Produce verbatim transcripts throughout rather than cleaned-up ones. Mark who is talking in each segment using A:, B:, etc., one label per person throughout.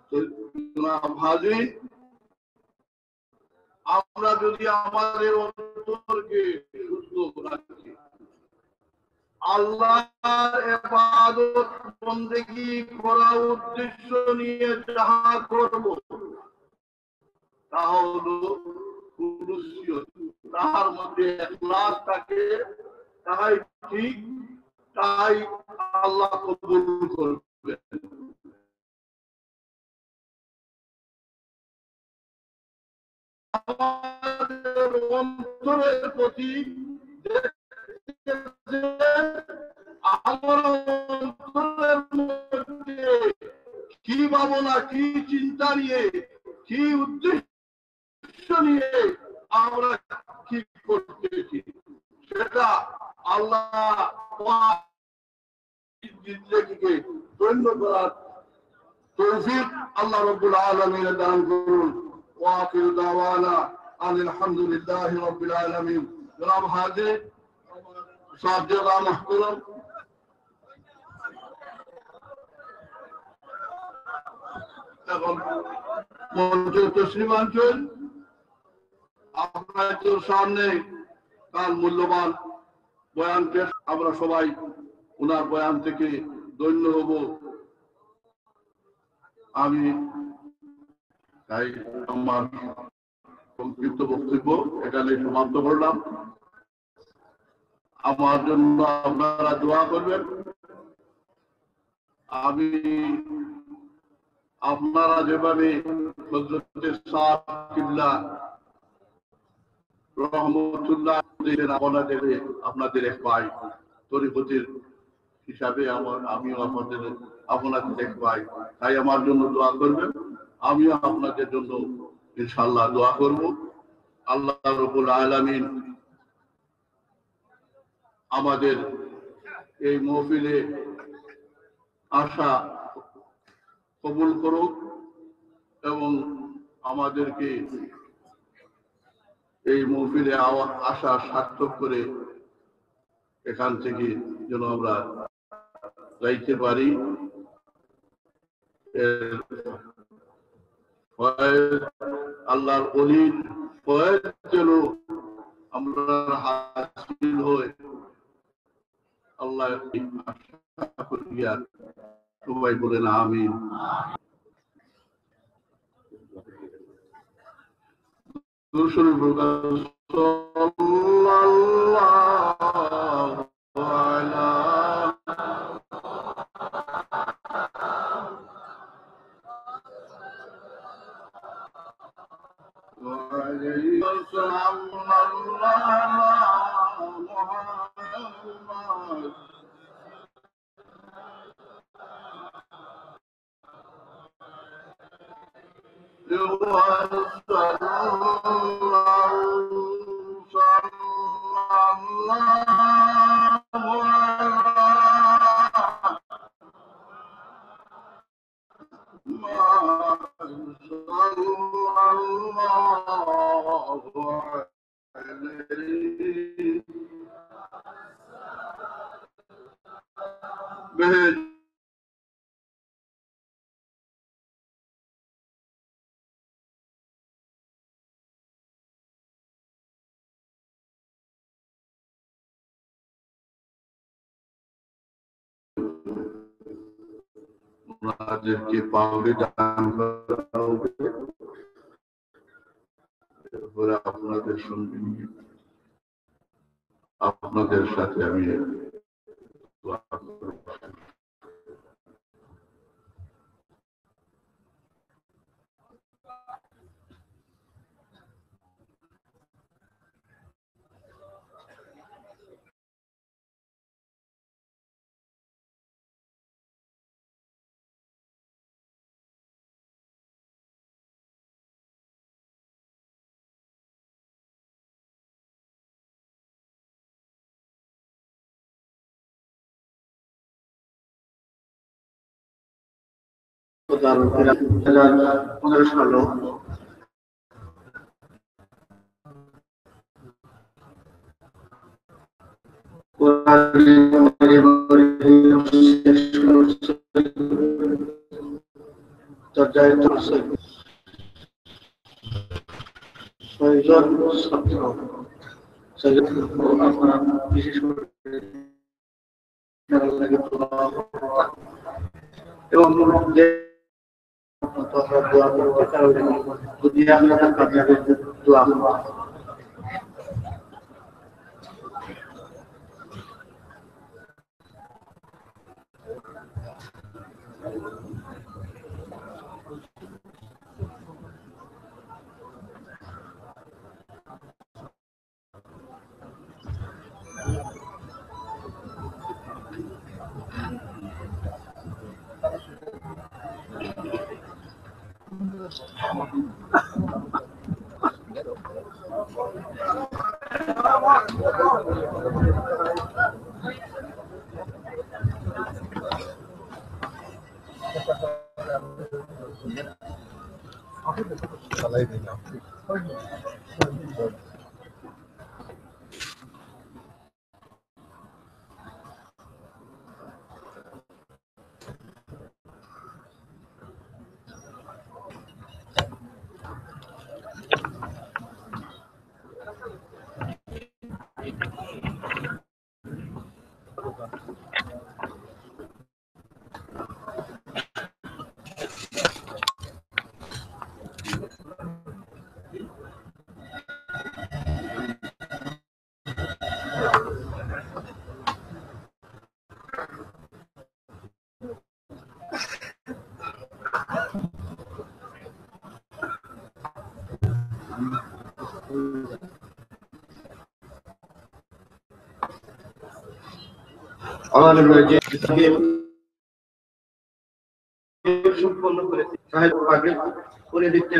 A: ভাজি আমরা যদি আমাদের অন্তরকে শুদ্ধ রাখি, আল্লাহর ইবাদত বন্দেগী করার উদ্দেশ্য নিয়ে যাহা করব তা হলো কুদুসিয়ত, তাহার মধ্যে ইখলাস থাকে, তাই ঠিক, তাই আল্লাহ কবুল করবেন। আমাদের অন্তরের প্রতি আমার অন্তরের মধ্যে কি ভাবনা, কি চিন্তা নিয়ে, কি উদ্দেশ্য নিয়ে আমরা কি করতেছি, সেটা আল্লাহ জিন্দগিকে ধন্য করার তৌফিক আল্লাহ রাব্বুল আলামিন দান করুন। ওয়া আখিরু দাওয়ানা আলহামদুলিল্লাহি রাব্বিল আলামিন। জনাব হাজির সাহেব মাহতুরাম, এখন মঞ্চে তশরিফ আনছেন। আপনাদের সামনে তার মূল্যবান বয়ান পেশ, আমরা সবাই ওনার বয়ান থেকে ধন্য হব। আমি তাই আমার সংক্ষিপ্ত বক্তব্য এখানে সমাপ্ত করলাম। আমার জন্য আপনারা দোয়া করবেন। আমি আপনারা যেভাবে হযরতে সাদ কিবলা রহমতুল্লাহ আপনাদের আপনাদের এক ভাই তরিকতের হিসাবে আমার আমিও আপনাদের আপনাদের এক ভাই, তাই আমার জন্য দোয়া করবেন। আমিও আপনাদের জন্য ইনশাআল্লাহ দোয়া করব। আল্লাহ রাব্বুল আলামিন আমাদের এই মাহফিলে আসা কবুল করুক এবং আমাদেরকে এই মাহফিলে আসা সার্থক করে এখান থেকে যেন আমরা যাইতে পারি। আল্লাহর ওলির ফয়েজ যেন আমরা হাসিল হয়, আল্লাহ আশা করিয়া সবাই বলেন আমিন। ওনাদেরকে পাউডার দান করা হবে, এরপরে আপনাদের সঙ্গে আপনাদের সাথে আমি পনেরো সালো চর্চা
B: হেদায়েতুল ছয়জন ছাত্র আপনারা বিশেষ করে এবং দোয়া করতে কারণে যদি আপনারা কাজে দোয়া আমাদের যে সম্পন্ন করেছে সাহেব আগে করে দিচ্ছেন।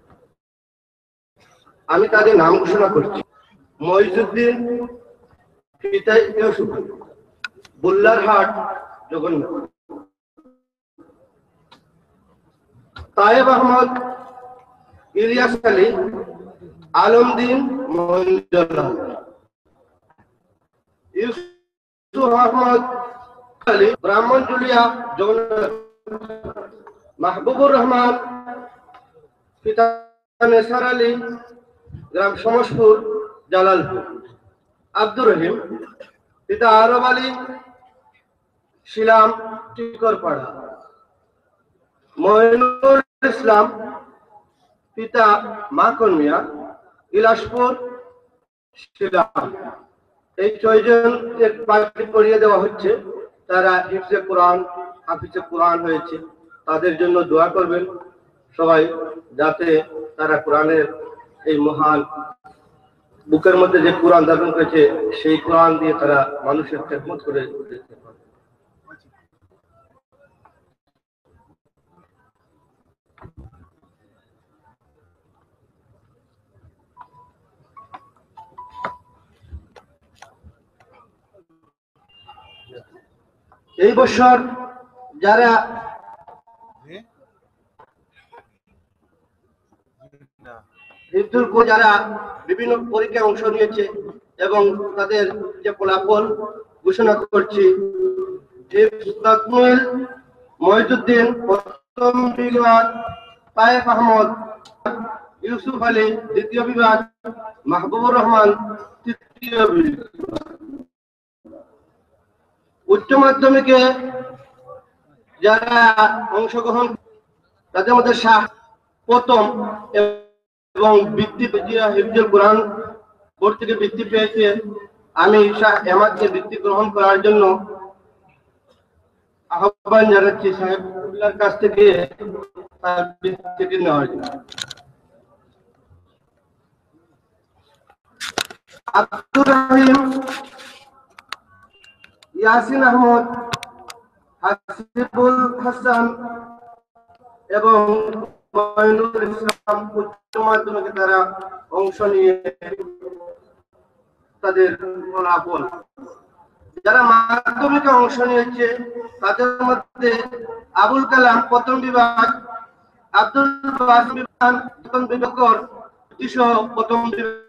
B: আমি তাদের নাম ঘোষণা করছি। মহিজুদ্দিন পিতা ইউসুফ, বুল্লারহাট জগন্নাথ, তায়েব আহমদ, ইলিয়াস আলী, আলমদিন মহিউদ্দিন, ইউসুফ আহমদ আলী, ব্রাহ্মণজুলিয়া জগন্নাথ, মাহবুবুর রহমান পিতা নেসার আলী, গ্রাম সমসপুর জালালপুর, আব্দুর রহিম পিতা আরব আলী, শিলাম টিকরপাড়া, মঈনুল ইসলাম পিতা মাখন মিয়া, ইলাসপুর শিলাম। এই ছয়জন পাঠটি পড়িয়ে দেওয়া হচ্ছে। তারা হিফজে কোরআন হাফিজে কোরআন হয়েছে, তাদের জন্য দোয়া করবেন সবাই, যাতে তারা কোরআনের এই মহান বুকের মধ্যে যে কোরআন ধারণ করেছে সেই কোরআন দিয়ে তারা মানুষের খেদমত করে দিতে পারে। এই বছর যারা যারা বিভিন্ন পরীক্ষায় অংশ নিয়েছে এবং তাদের যে ফলাফল ঘোষণা করছি, মহিউদ্দিন প্রথম বিভাগ, তায়েব আহমদ, ইউসুফ আলী দ্বিতীয় বিভাগ, মাহবুবুর রহমান তৃতীয় বিভাগ। উচ্চ মাধ্যমিকে যারা অংশগ্রহণ, তাদের মধ্যে শাহ প্রথম এবং বৃত্তি হিফজুল কোরআন বোর্ড থেকে বৃত্তি পেয়েছে। আমি শাহ এমাদকে বৃত্তি গ্রহণ করার জন্য আহ্বান জানাচ্ছি সাহেবুল্লাহর কাছ থেকে তার বৃত্তিটি নেওয়ার জন্য। আব্দুর রহিম, ইয়াসিন আহমদ, হাসিবুল হাসান এবং মঈনুল ইসলাম উচ্চ মাধ্যমিকে তারা অংশ নিয়ে তাদের ফলাফল। যারা মাধ্যমিকে অংশ নিয়েছে তাদের মধ্যে আবুল কালাম প্রথম বিভাগ, আব্দুল বাসিম বিভাগ প্রথম বিভাগ সহ প্রথম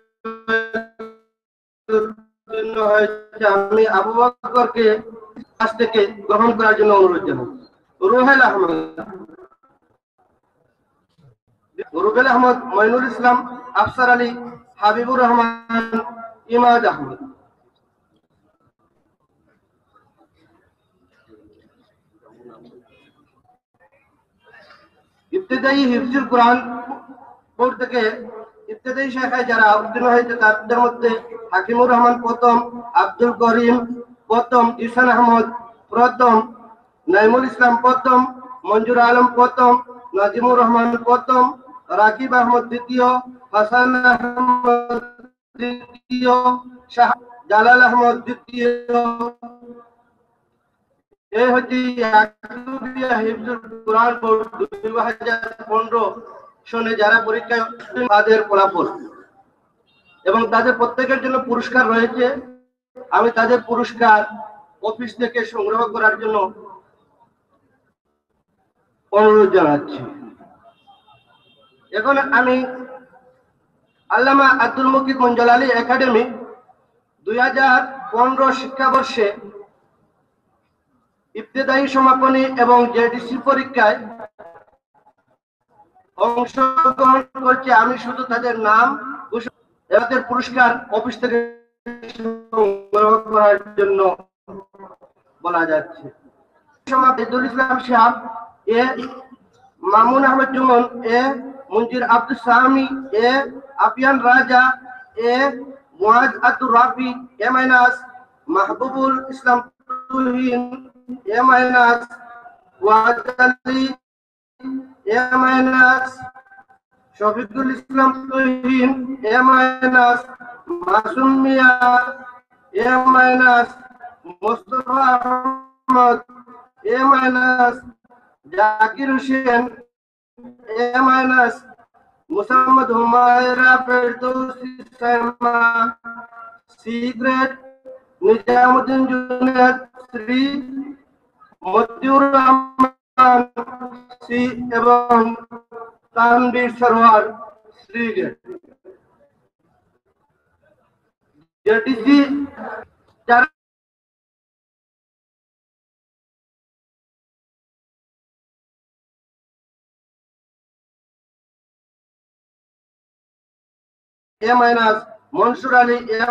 B: হয়েছে। আমি আবু বকরকে কাছ থেকে গ্রহণ করার জন্য অনুরোধ জানাই। রুহেল আহমেদ, রুবেল আহমদ, মইনুল ইসলাম, আফসার আলী, হাবিবুর রহমান, ইমাদ আহমদ। ইবতেদায়ী হিফজুল কোরআন বোর্ড থেকে ইবতেদায়ী শাখায় যারা উত্তীর্ণ হয়েছে তাদের মধ্যে হাকিমুর রহমান প্রথম, আব্দুল করিম প্রথম, ইহসান আহমদ প্রথম, নাইমুল ইসলাম প্রথম, মঞ্জুর আলম প্রথম, নাজিমুর রহমান প্রথম, রাকিব আহমদ দ্বিতীয়, হাসান আহমদ তৃতীয়, শাহ জালাল আহমদ দ্বিতীয়। এই হচ্ছে হিফজুল কোরআন বোর্ড দুই হাজার পনেরো সনে যারা পরীক্ষায় তাদের ফলাফল এবং তাদের প্রত্যেকের জন্য পুরস্কার রয়েছে। আমি তাদের পুরস্কার অফিস থেকে সংগ্রহ করার জন্য অনুরোধ জানাচ্ছি। এখন আমি আল্লামা আব্দুল মুকিত মঞ্জুলালী একাডেমি দুই হাজার পনেরো শিক্ষাবর্ষে ইবতেদায়ী সমাপনী এবং জেডিসি পরীক্ষায় অংশগ্রহণ করছে। আমি শুধু তাদের নাম তাদের পুরস্কার অফিস থেকে সংগ্রহ করার জন্য বলা যাচ্ছে। ইদুল ইসলাম শাহ এ, মামুন আহমদ জুমন এ, মুনজির Abdul Sami A, Afian Raja A, Muaz Abdur Rafi A minus, Mahbubul Islam Tuhin A minus, Waz Ali A minus, Shafiqul Islam Tuhin A minus, Masum Miah A minus, Mustafa Ahmad A minus, Zakir Hossain A minus, Musammat Humaira Ferdousi Saima C grade, Nizamuddin Junaid শ্রী, মতিউর রহমান সি এবং তানভীর সরওয়ার শ্রী গ্রেড। জেডিসি যারা A minus, Mansur Ali A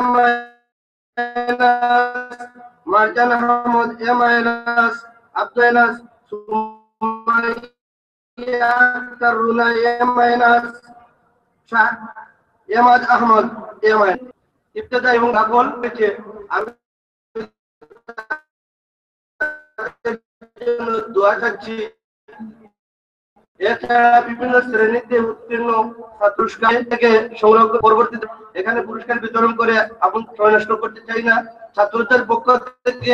B: minus, Marjan Ahmad A minus, Abdul Enas, Sumaiya Karuna A minus, Shah Emad Ahmad A minus. ইবতেদা এবং দাখল হয়েছে। আমি দোয়া চাচ্ছি। এছাড়া বিভিন্ন শ্রেণীতে উত্তীর্ণ পুরস্কার থেকে সংগ্রহ পরবর্তীতে এখানে পুরস্কার বিতরণ করে আপন সময় নষ্ট করতে চাই না। ছাত্রদের পক্ষ থেকে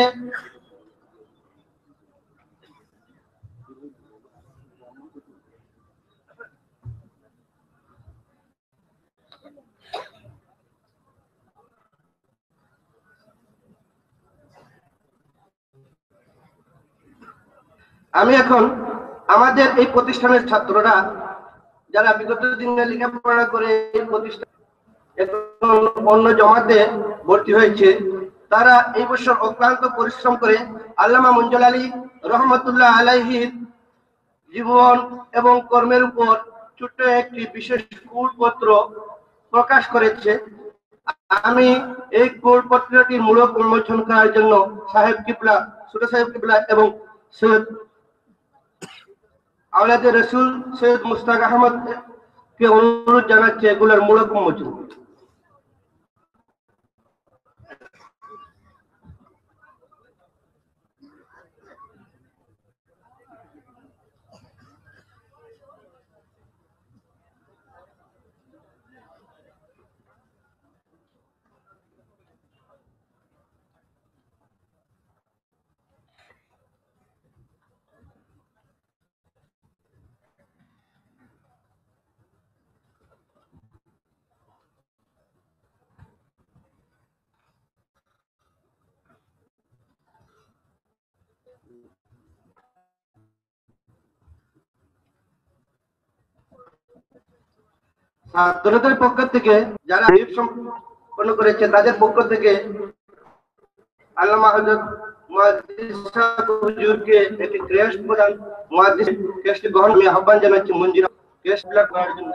B: আমি এখন আমাদের এই প্রতিষ্ঠানের ছাত্ররা যারা বিগত দিনে লেখাপড়া করে এই প্রতিষ্ঠান অন্য জমাতে ভর্তি হয়েছে, তারা এই বছর অক্লান্ত পরিশ্রম করে আল্লামা মঞ্জুলালী রহমতুল্লাহ আলাইহির জীবন এবং কর্মের উপর ছোট্ট একটি বিশেষ কুলপত্র প্রকাশ করেছে। আমি এই কুলপত্রটির মূলক উন্মোচন করার জন্য সাহেব কিবলা, ছোট সাহেব কিবলা এবং সৈয়দ আওলাদে রসুল সৈয়দ মুস্তাক আহমদ কে অনুরোধ জানাচ্ছে এগুলোর মূলক উন্মোচন। ছাত্রদের পক্ষ থেকে যারা সম্পন্ন করেছে তাদের পক্ষ থেকে আল্লামা হযরত মুহাদ্দিস সাহেব হুজুরকে একটি ক্রেস্ট প্রদান মুহাদ্দিস ক্রেস্ট গ্রহণ আমি আহ্বান জানাচ্ছি। মঞ্জুর কেস ব্লক করার জন্য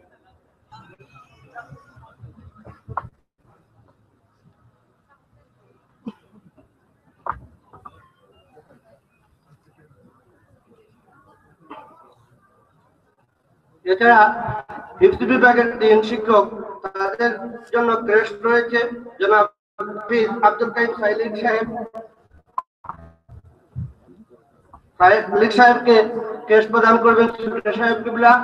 B: এছাড়া হিফজ বিভাগের তিন শিক্ষক তাদের জন্য ক্রেস্ট রয়েছে। জনাব হাফিজ আব্দুল কাইম সাইলিক সাহেব সাইলিক সাহেবকে ক্রেস্ট প্রদান করবেন সুপ্রিয় সাহেব কিবলা।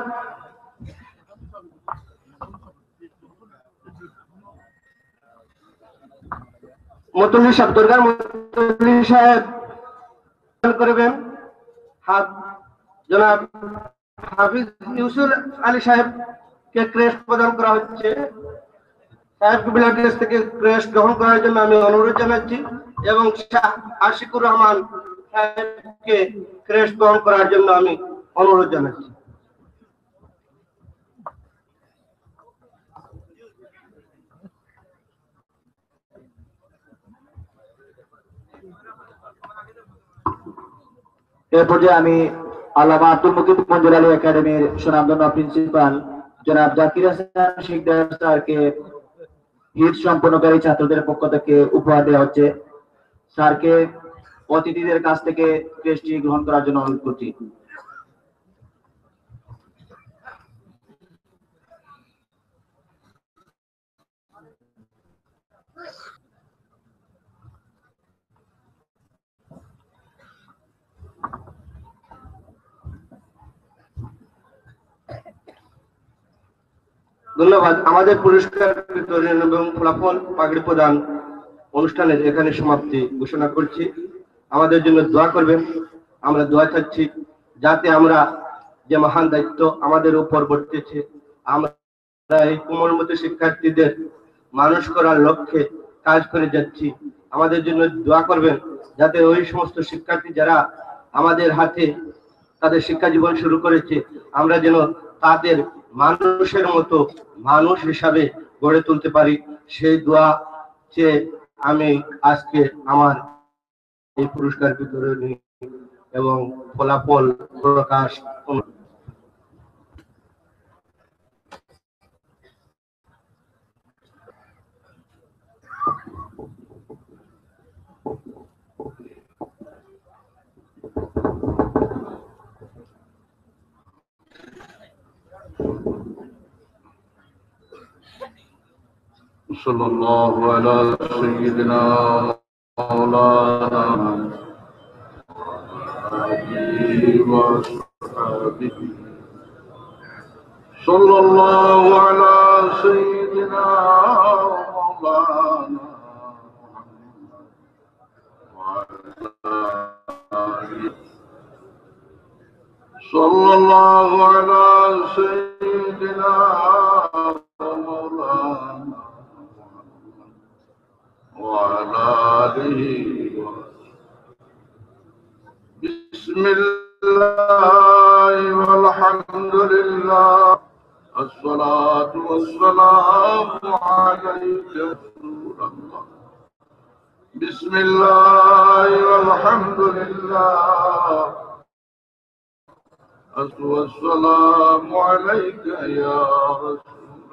B: মতুল্লি সাহেব দুর্গার মতুল্লি সাহেব করবেন। জনাব হাফিজ ইউসুফ আলী সাহেবকে ক্রেস্ট প্রদান করা হচ্ছে। সাহেব কিবলার কাছ থেকে ক্রেস্ট গ্রহণ করার জন্য আমি অনুরোধ জানাচ্ছি এবং শাহ আশিকুর রহমান সাহেবকে ক্রেস্ট গ্রহণ করার জন্য আমি অনুরোধ জানাচ্ছি।
C: এ পর্যায়ে আমি আল্লামা আব্দুল মুকিত মঞ্জুর আলী একাডেমির সুনামধন্য প্রিন্সিপাল জনাব জাকির হাসান শিকদার স্যারকে হিট সম্পন্নকারী ছাত্রদের পক্ষ থেকে উপহার দেওয়া হচ্ছে। স্যারকে অতিথিদের কাছ থেকে ক্রেস্টটি গ্রহণ করার জন্য অনুরোধ করছি।
B: ধন্যবাদ। আমাদের পুরস্কার বিতরণ এবং ফলাফল পাগড়ি প্রদান অনুষ্ঠানের এখানে সমাপ্তি ঘোষণা করছি। আমাদের জন্য দোয়া করবেন। আমরা দোয়া চাচ্ছি যাতে আমরা যে মহান দায়িত্ব আমাদের উপর বর্তেছে আমরা এই কোমলমতি শিক্ষার্থীদের মানুষ করার লক্ষ্যে কাজ করে যাচ্ছি। আমাদের জন্য দোয়া করবেন যাতে ওই সমস্ত শিক্ষার্থী যারা আমাদের হাতে তাদের শিক্ষা জীবন শুরু করেছে আমরা যেন তাদের মানুষের মতো মানুষ হিসাবে গড়ে তুলতে পারি। সেই দোয়া চেয়ে আমি আজকে আমার এই পুরস্কার বিতরণী এবং ফলাফল প্রকাশ
A: सल्लल्लाहु अलैहि सय्यिदिना मौलाना व असहाबिहि सल्लल्लाहु अलैहि सय्यिदिना मौलाना सल्लल्लाहु अलैहि सय्यिदिना मौलाना وعلى آله بسم الله والحمد لله الصلاة والسلام عليك رسول الله بسم الله والحمد لله والسلام عليك يا رسول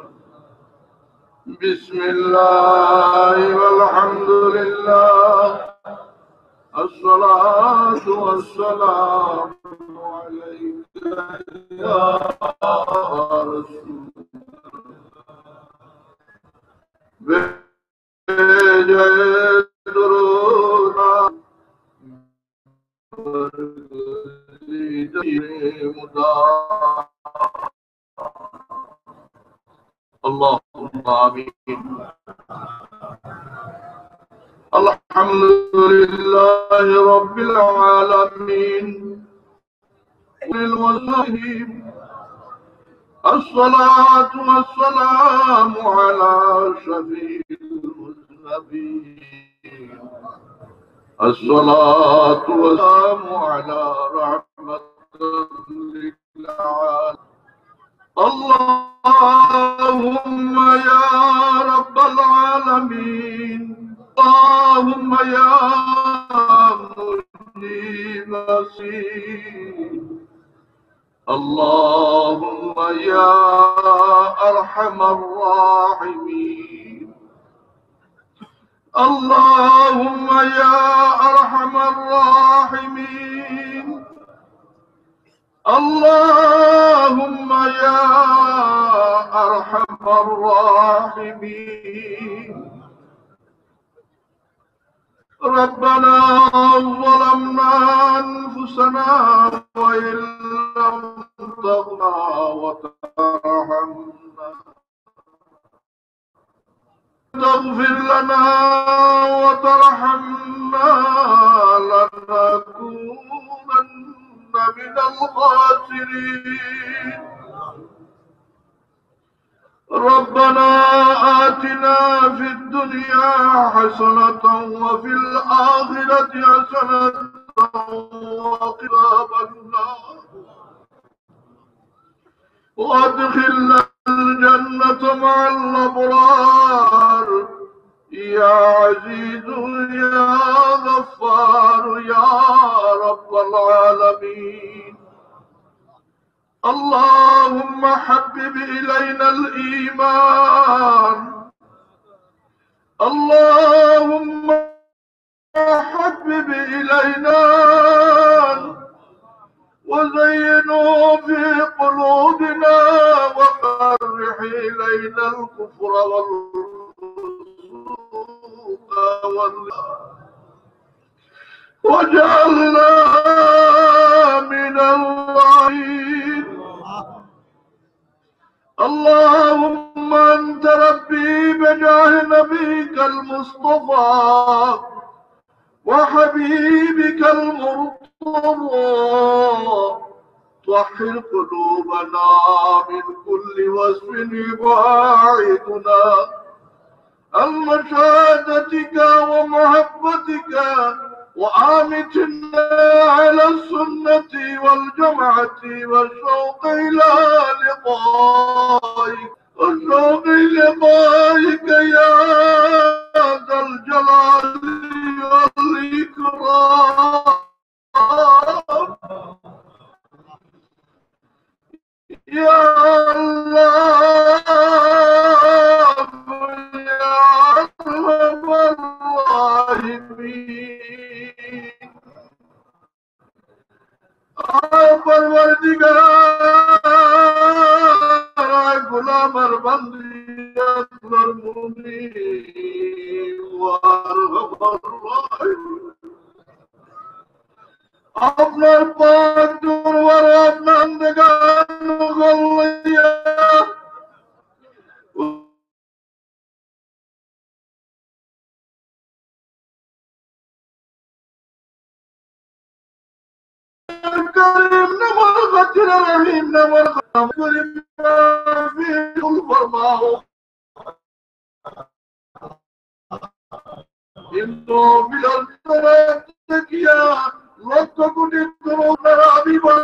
A: بسم الله والحمد لله الصلاة والسلام عليك يا رسول الله آمين. الحمد لله رب العالمين والمسلمين الصلاة والسلام على شفيع المذنبين الصلاة والسلام على رحمة للعالمين اللهم يا رب العالمين اللهم يا مجيب السيء اللهم يا أرحم الراحمين اللهم يا أرحم الراحمين اللهم يا أرحم الراحمين ربنا ظلمنا أنفسنا وإن لم تغفر وترحمنا تغفر لنا وترحمنا لنكونن من الخاسرين ربنا آتنا في الدنيا حسنة وفي الآخرة حسنة وقنا عذاب النار وادخلنا الجنة مع الأبرار يا عزيز يا غفار يا رب العالمين اللهم حبب إلينا الإيمان اللهم حبب إلينا وزينه في قلوبنا وكره إلينا الكفر والفسوق والعصيان واجعلنا من الراشدين اللهم أنت ربي بجاه نبيك المصطفى وحبيبك المرتضى طهر قلوبنا من كل وصف يباعدنا عن مشاهدتك ومحبتك وآمتنا على السنة والجمعة والشوق إلى لقائك والشوق لقائك يا ذا الجلال والإكرام يا الله يا أرحم الراحمين परवरदिगार गुलाम बंदियत मुनीर আপনার পাক দুর্বার আপনার গল্লিয়া كريم نمر غفر رحيم نمر كريم في كل فرماه إنه بالأرض يا لك كنت ترون ربيبا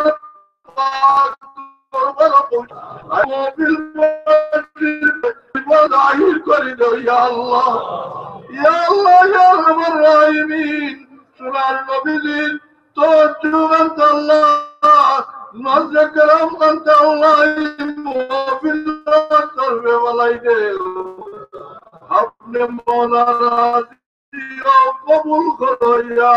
A: أنا بالمجد وضعير كريم يا الله يا الله يا رب الراحمين سنار نبيين توجه أنت الله نزل كلام أنت الله وفي الأرض والأيدي अपने मौला राज़ी कबूल करो या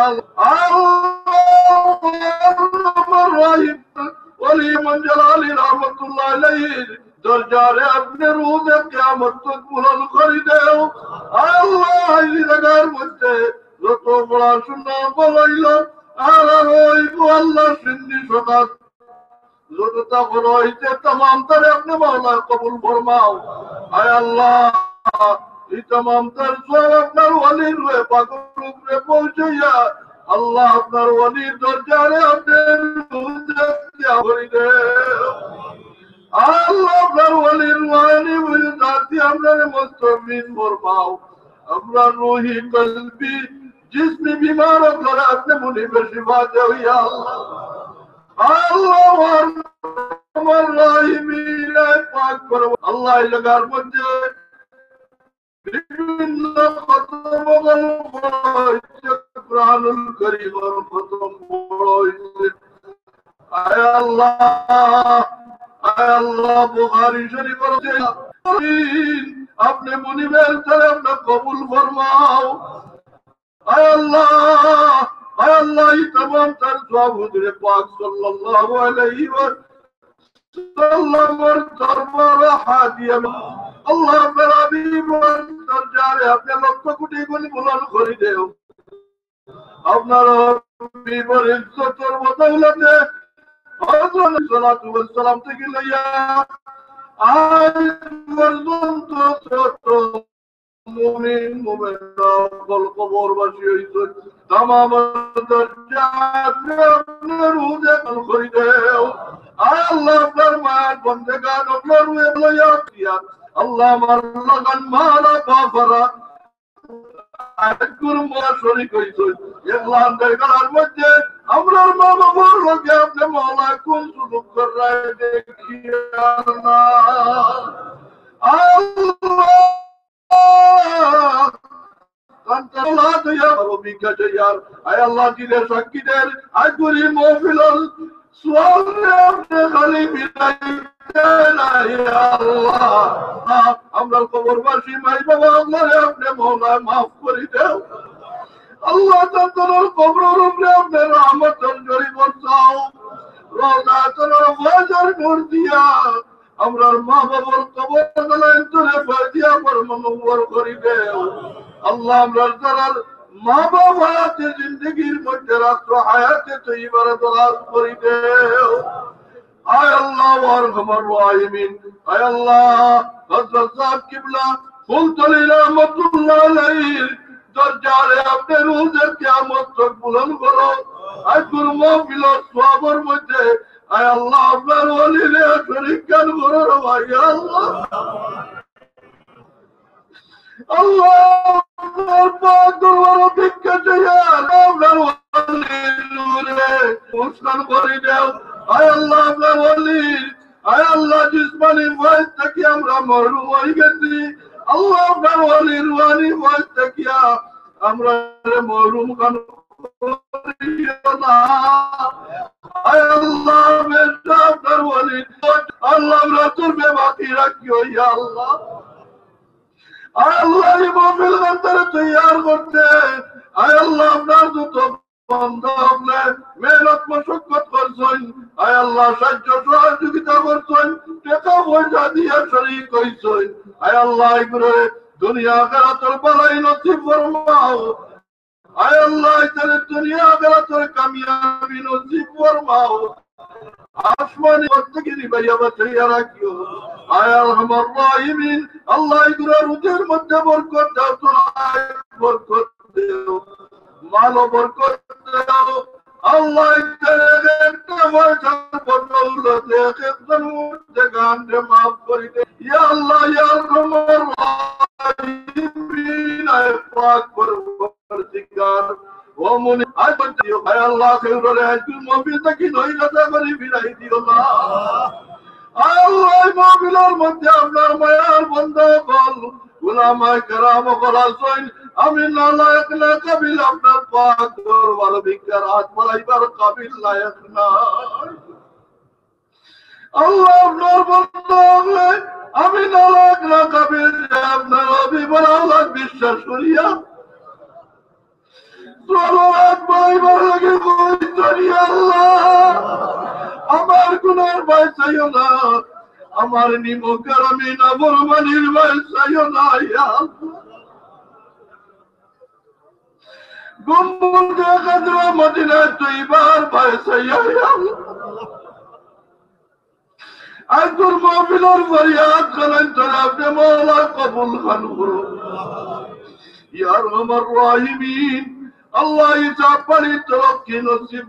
A: अल्लाह वली मंजलाली रहमतुल्लाह अलैहि दरजारे अपने रूह दे क़यामत तक बुलंद कर दे अल्लाह इस जगह मध्य যত বড় সুন্নাহ বলাইল আর ওই আল্লাহ সিন্ধি সকাত যত তাকর হইতে तमाम তারে আপনি মাওলা কবুল ফরমাও আয় আল্লাহ এই तमाम তার সব আপনার ওলির রূহে পাকের উপরে পৌঁছাইয়া আল্লাহ আপনার ওলির দরজারে আপনি রুজা করে দে আল্লাহ আপনার ওলির ওয়ানি বুঝাতি আপনার মুস্তামিন ফরমাও আপনার রূহি কলবি जिसमें बीमार होकर अपने मुनि पर शिफा दे या अल्लाह अल्लाह पाक पर अल्लाह लगार मध्य বিভিন্ন খতম হয়েছে কুরআনুল কারীম খতম হয়েছে আয় আল্লাহ আয় আল্লাহ বুখারী শরীফ বলছে আপনি মুনিবের তারে আপনি কবুল ফরমাও আয় আল্লাহ আয় আল্লাহ এই तमाम তার সওয়াব হুজুরে পাক সাল্লাল্লাহু আলাইহি ওয়াসাল্লাম এর দরবারে হাদিয়া আল্লাহ আপনার হাবিবের দরবারে আপনি লক্ষ কোটি গুণ বুলন্দ করে দেও আপনার হাবিবের ইজ্জতের বদৌলতে হযরত সাল্লাল্লাহু আলাইহি ওয়াসাল্লাম থেকে লইয়া আজ পর্যন্ত ছোট মুমিন মুমিনা সকল কবরবাসী হইছে तमाम দরজাত আপনার রুজে কল করে দেও আল্লাহ আপনার মায়ের বন্দেগান আপনার রুয়ে লইয়া দিয়া আল্লাহ আমার লাগান মারা কাফারা আকুর মোরা শরীক হইছে ইখলাস দরগার মধ্যে আমরার মা বাবার লগে আপনি মাওলা কোন সুযোগ করে দেখিয়া না আল্লাহ কান্তালা দয়া রবিকা জয়ার আয় আল্লাহ দিনের সাক্ষীদের আজগুরি মহফিলর সোয়ালে আপনি খালি বিদাইতে না ইয়া আল্লাহ আমরা কবরবাসী মাই বাবা আল্লাহ আপনি মাওলা maaf করে দাও আল্লাহ তাআলার কবরের উপরে আপনি রহমতের ঝড়ি বর্ষাও রোজা তোমার ওয়াজার নূর দিয়া আমরার মা বাবার কবর গলায় তোরে ফাদিয়া পর মনোবর করে দাও আল্লাহ আমরার যারার মা বাবা হায়াতে জিন্দগির মধ্যে রাষ্ট্র হায়াতে তৈবার দরাজ করে দেও আয় আল্লাহ ওয়ারহামার রাহিমিন আয় আল্লাহ হযরত সাহেব কিবলা ফুলতলি রহমাতুল্লাহ আলাইহির দরজারে আপনি রোজের কিয়ামত তক বুলন্দ করো আজকুর মাহফিলের সওয়াবের মধ্যে আয় আল্লাহ আপনার ওলিরে শরীক গান করো ভাই আল্লাহ আল্লাহ আপনার পাক দরবারে ভিক্ষা চাইয়া আপনার ওলির নূরে মুস্কান করে দাও আয় আল্লাহ আপনার ওলি আয় আল্লাহ জিসমানি ভয় থেকে আমরা মরহুম হয়ে গেছি আল্লাহ আপনার ওলি রুহানি ভয় থেকে আমরা মরহুম খান করিও না আয় আল্লাহ বেটা আপনার ওলি আল্লাহ আমরা তোর বেবাকি রাখিও ইয়া আল্লাহ আয় আল্লাহ এই মাহফিল গান্তরে তৈয়ার করতে আয় আল্লাহ আপনার দুটো বন্ধ আপনি মেহনত মশক্কত করছেন আয় আল্লাহ সাহায্য সহযোগিতা করছেন টাকা পয়সা দিয়ে শরীক হইছেন আয় আল্লাহ এগুলো দুনিয়া আখিরাতের বালাই নসিব ফরমাও আয় আল্লাহ এদের দুনিয়া আখিরাতের কামিয়াবি নসিব ফরমাও আসমানি বর্তগিরি ভাইয়া বাঁচাইয়া রাখিও আয় আরহামার রাহিমিন আল্লাহ এগুলো রুজের মধ্যে বরকত দাও তোরা বরকত দেও মাল বরকত দাও আল্লাহ একটা পয়সার বদৌলতে একজন মুর্দেগানকে মাফ করে দে ইয়া আল্লাহ ইয়া আরহামার রাহিমিন আয় পাক পরওয়ারদিগার ও মুনি আয় বন্দিও আয় আল্লাহ খেউরে আজকুল মহফিল থেকে নইলাতা করে বিলাই দিও না আল্লাহ মহফিলের মধ্যে আপনার মায়ার বন্ধ কল উলামায়ে কেরাম বলাছেন আমি নালায়েক না কাবিল আপনার পাক দরবার ভিক্ষার হাত বাড়াইবার কাবিল লায়েক না আল্লাহ আপনার বন্ধ আমি নালায়েক না কাবিল আপনার হাবিবের আল্লাহ বিশ্বাস করিয়া সালাত বাড়াইবার লাগে কই আল্লাহ আমার গুনার ভয় চাইও না আমার নিমকের আমি না বরমানির ভয় চাইও না ইয়া গুম্বুদে কদরা মদিনায় তৈবার ভয় চাইও ইয়া আজকুর মাহফিলের ফরিয়াদ করেন তোরা আপনি মওলা কবুল খান করো ইয়া আরহামার রাহিমিন আল্লাহ ইজাব পারি তরক্কি নসিব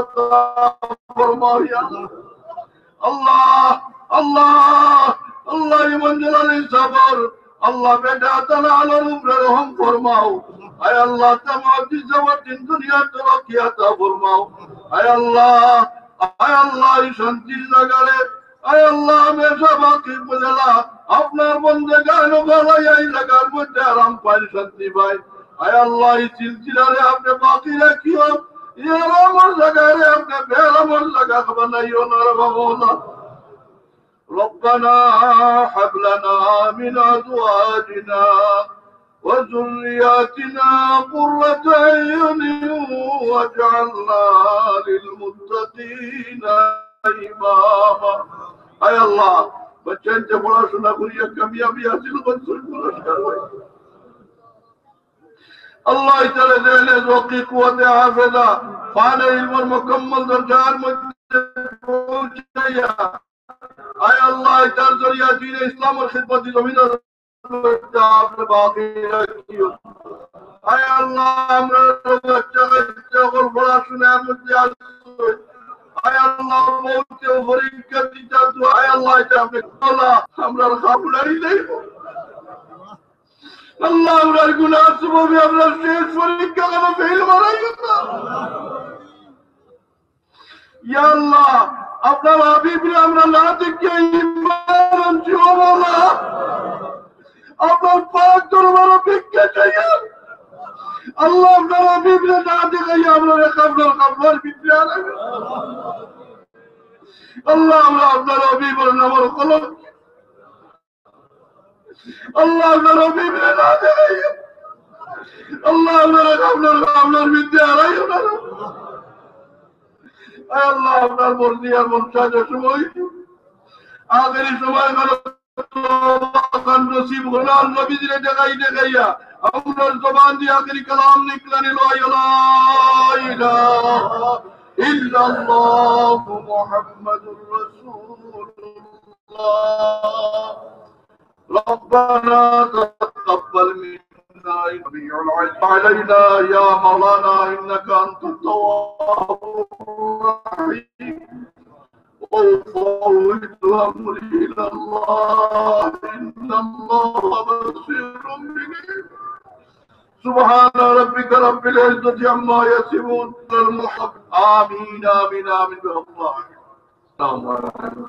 A: ফরমাও ইয়া আল্লাহ আল্লাহ আল্লাহ ইমান জালালি সাবর আল্লাহ বেটা তাআলা আলার উপরে রহম ফরমাও আয় আল্লাহ তামাম জিজাওয়াতিন দুনিয়া তরক্কি আতা ফরমাও আয় আল্লাহ আয় আল্লাহ শান্তি জাগারে আয় আল্লাহ মেশা বাকি বুঝলা আপনার বন্দেগান গলায় এই লাগার মধ্যে আরাম পাই শান্তি পাই আয় আল্লাহ এই সিলসিলারে আপনি বাকি রাখিও ইয়ার আমার জায়গায় আপনি বেরাম মজলাকা বানাইও না রে মাওলা ربنا هب لنا من ازواجنا وذرياتنا قرة أعين واجعلنا للمتقين إماما أي الله بچن سے بڑا سنا کریے کامیابی حاصل منصور پرسکار ہوئے اللہ تعالی دہنے ذوقی قوت حافظہ فان علم مکمل درجار مجھے پہنچیا اے اللہ تعالی ذریعہ دین اسلام اور خدمت زمین آپ نے باقی رکھیو اے اللہ ہمارا بچہ بچہ اور بڑا سنا مجھے اے اللہ موت و فرین کا دیتا دعا اے اللہ تعالی اللہ ہمارا خواب نہیں نہیں اللہ ہمارا گناہ سبو بھی ہمارا شیش فرین کا غلط فیل مرائی ہوتا یا اللہ اپنا حبیب نے ہمارا نہ دیکھے ایمان جو مولا আপনার পাক দরবারে ভিক্ষা চাইয়া আল্লাহ আপনার হাবিবরে না দেখাইয়া আপনার কাবলার কাবলার ভিতরে আনবে আল্লাহ আমরা আপনার হাবিবের নামের কলম আল্লাহ আপনার হাবিবরে না দেখাইয়া আল্লাহ আপনার কাবলার কাবলার ভিতরে আনাইও না আল্লাহ আপনার মর্জি আর মনসাজের সময় আখেরি সময় গেল नसीब होना नबी जी ने जगाई दे गया हमने जुबान दी आखिरी कलाम निकलने लो ला इलाहा इल्लल्लाह मुहम्मदुर रसूलुल्लाह रब्बना तक़ब्बल मिन्ना innaka علينا يا مولانا انك انت التواب الرحيم وفوض أمري إلى الله إن الله بصير بي سبحان ربك رب العزة عما يصفون المحب آمين آمين آمين بالله السلام عليكم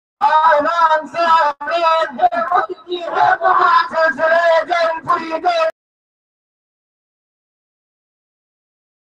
A: I'm sorry, I'm